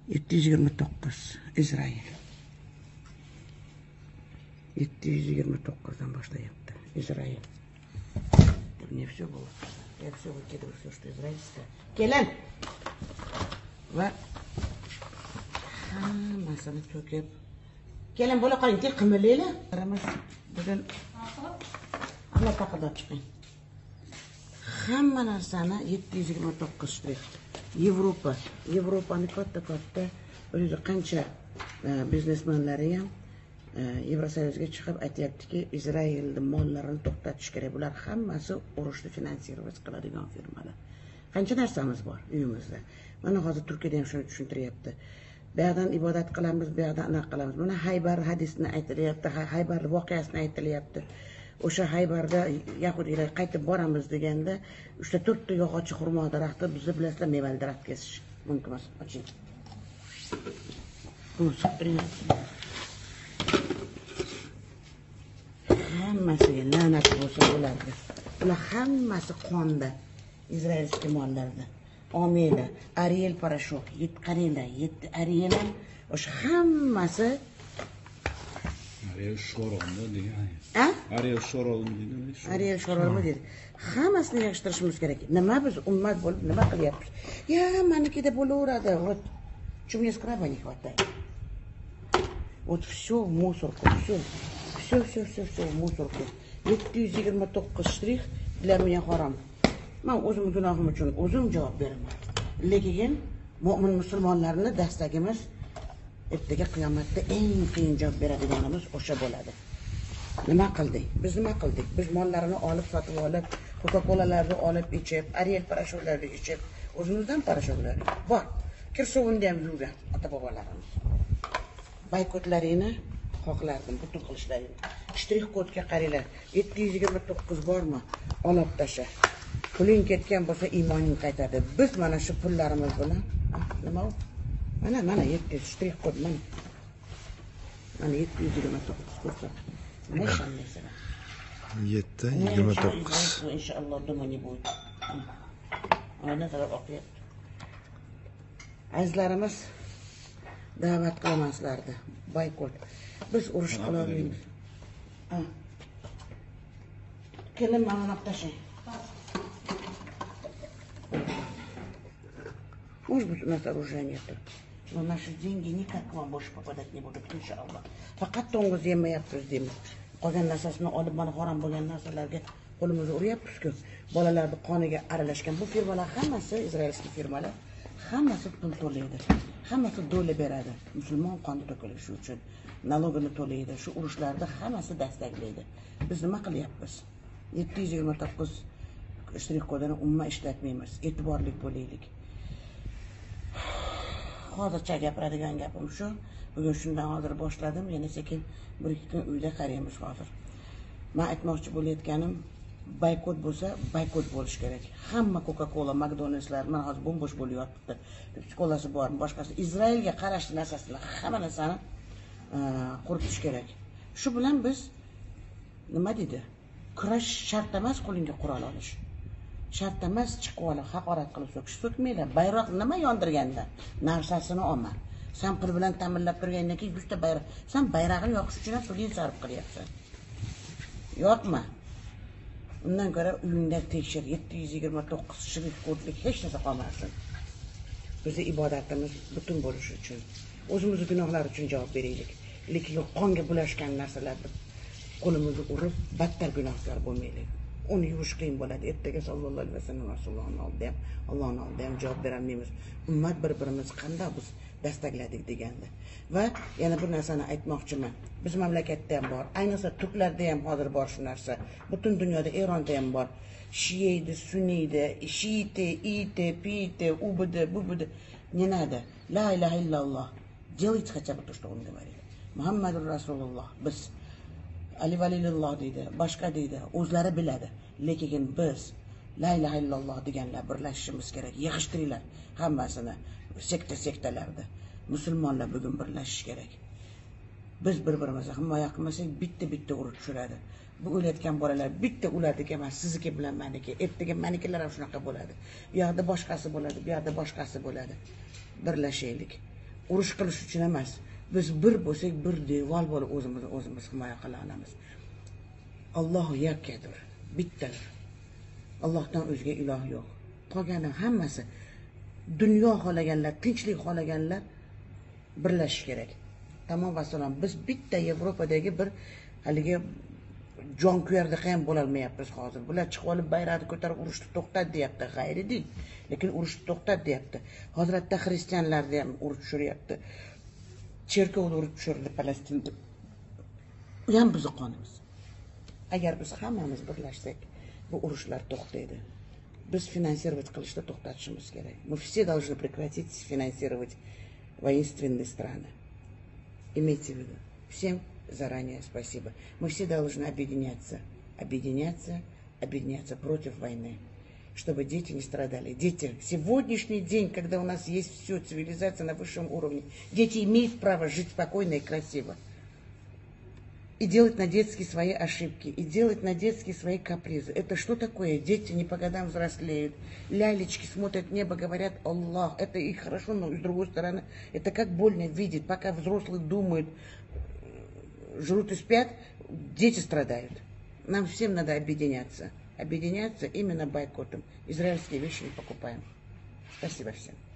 729 Izrail. 729'dan başlayapti Izrail. Не все было. Я все выкидываю, все, что израильское. Kelin! Va hammasini to'kib. Kelin bo'la qoling, tek qimirlaylar. Qaramiz. Bugun ana taqida chiqing. Hamma narsani 729 shtrix. Yevropani katta o'zi qancha biznesmenlari ham Yevrosoyuzga chiqib aytayaptiki, Izrailning mollarini to'xtatish kerak. Bular hammasi urushni finansировать qiladigan firmalar. Qancha narsamiz bor uyimizda. Mana hozir Turkiyada ham shuni tushuntiryapti. Bu yerdan ibodat qilamiz, bu yerdan anaqa qilamiz. Mana Haybar hadisini aytilyapti, Haybar voqeasini aytilyapti. O'sha Haybarda yahudiylar qaytib boramiz deganda, 3-4 ta yog'och xurmo daraxti bizni bilasizlar mevali daraxt kesish mumkin emas. Oching. Bu hammasiga la'nat bo'lsa bo'lardi. Ular hammasi qonda. Izrailskiy mollarda. Omeda, Ariel Parashok, qaranglar, Ariel ham o'sha hammasi Ariel Sharonda degan. Ariel Sharon dedi. Ariel Sharon dedi. Hammasini yig'ishtirishimiz kerak. Nima biz ummat bo'lib nima qilyapmiz? Ya, manikida bo'laveradi. Вот. Что мне скраба не хватает? Вот все в мусорку, все в мусорку. 729 штрих для меня харам. Men o'zim gunohim uchun o'zim javob beraman. Lekin mu'min musulmonlarning dastagimiz ertaga qiyomatda eng qiyin javob beradiganimiz o'sha bo'ladi. Nima qildik? Biz nima qildik? Biz mollarini olib sotib olib, Coca-Colalarni olib ichib, Ariel parashoklarni ichib, o'zimizdan parashoklar bor. Kirsovunda ham yurgan ota-bobolarimiz. Baykotlarini xohlardim, butun qilishlarini. Shtrix kodga qaranglar. 729 bormi? Olib tasha. Puling ketgan bo'lsa iymoning qaytadi. Biz mana shu pullarimiz bilan nima u? Mana 700 shtrix kod mana. Mana 729 ko'rsa. Nima ishonmaysan? 729. Inshaalloh do'ma ne bo'ldi. Ana taraf o'qiyapti. Azizlarimiz da'vat qilaman sizlarni. Baykot. Biz urush qilolmaymiz. Kelin mana tashlang. Может быть, у нас оружия нет. Но наши деньги никак к вам больше попадать не будут, иншаллах. Faqat to'ng'iz yemayapmiz deymiz. Qolgan narsasini olib mana harom bo'lgan narsalarga qo'limizni uryapmiz-ku. Bolalarning qoniga aralashgan bu firmalar hammasi izrailskiy firmalar, hammasi pul to'laydi. Hammasi do'la beradi. Musulmon qoni to'kilishi uchun nalogini to'laydi. Shu urushlarda hammasi dastaklaydi. Biz nima qilyapmiz? 729 shtrix kodini umuman ishlatmaymiz. E'tiborli bo'laylik. Hozircha gapiradigan gapim shu. Bugun shundan hozir boshladim. Yana sekin 1-2 kun uyda qaraymiz hozir. Men aytmoqchi bo'layotganim, baykot bo'lsa, baykot bo'lish kerak. Hamma Coca-Cola, McDonald'slar mana hozir bo'sh bo'lyapti. Psikolasi bormi, boshqasi Izrailga qarashli narsasini, hamma narsani quritish kerak. Shu bilan biz nima dedi? Kurash shart emas, qo'lingga qurol olish. Shart emas, chiqib olib haqorat qilib so'kish so'kmaylar. Bayroq nima yondirganda narsasini olma. Sen pul bilan ta'minlab turgandan keyin 100 ta bayroq. Sen bayrog'ini yoqish uchun ham pulni sarf qilyapsan. Yo'qmi? Undan ko'ra uyingda tekshir 729 shtrix kodlik hech narsa qolmasin. Bizning ibodatimiz butun bo'lishi uchun, o'zimizning gunohlar uchun javob beraylik. Lekin qonga bulashgan narsalarni qo'limizni urib, battar gunohkor bo'lmaylik. Uni yuvish qiyin bo'ladi. Ertaga sallallohu alayhi vasallam Rasulullohning oldida ham, Allohning oldida ham javob bera olmaymiz. Ummat bir-birimiz qanday biz dastakladik deganda. Va yana bir narsani aytmoqchiman. Biz mamlakatda ham bor, ayniqsa turklarda ham hozir bor shu narsa. Butun dunyoda, Eronda ham bor. Shiyeydi, sunniydi, shiite, ite, pite, ubidi, bubidi. Не надо. La ilaha illalloh. Делайте хотя бы то, что он говорит. Muhammadur Rasululloh. Biz Ali Valilulloh deydi, boshqa deydi, o'zlari biladi. Lekin biz la ilaha illalloh deganlar birlashishimiz kerak. Yig'ishtiringlar hammasini sektalarda. Musulmonlar bugun birlashish kerak. Biz bir-birimizni himoya qilmasak, bitta urib tushiradi. Bu o'layotgan bolalar bitta ulardiki emas, sizniki bilan meniki. Ertaga menikilar ham shunaqa bo'ladi. Bu yoqda boshqasi bo'ladi, bu yoqda boshqasi bo'ladi. Birlashaylik. urush qilish uchun emas. Biz bir bo'lsak, bir devor bo'lib o'zimiz himoya qila olamiz. Alloh yakkadir, bittadir. Allohdan o'zga iloh yo'q. Qolgani hammasi dunyo xohlaganlar, tinchlik xohlaganlar birlashish kerak. Tamom va salom. Biz bitta Yevropadagi bir haligi jonkuyardaqa ham bo'la olmayapmiz hozir. Bular chiqib olib bayroqni ko'tarib urushni to'xtat deyapti. G'ayri din. Lekin urushni to'xtat deyapti. Hozirda xristianlarni ham urib tushiryapti. Cherkovni urib tushirdi Falastinda. Bu ham bizning qonimiz. Agar biz hammamiz birlashsak, bu urushlar to'xtaydi. Biz finansировать qilishda to'xtatishimiz kerak. Мы все должны прекратить финансировать воинственные страны. Имейте в виду. Всем заранее спасибо. Мы все должны объединяться против войны, чтобы дети не страдали. Дети, сегодняшний день, когда у нас есть все, цивилизация на высшем уровне, дети имеют право жить спокойно и красиво. И делать на детские свои ошибки, и делать на детские свои капризы. Это что такое? Дети не по годам взрослеют, лялечки смотрят в небо, говорят Аллах. Это и хорошо, но с другой стороны, это как больно видеть. Пока взрослые думают, жрут и спят, дети страдают. Нам всем надо объединяться. Объединяться именно бойкотом. Израильские вещи не покупаем. Спасибо всем.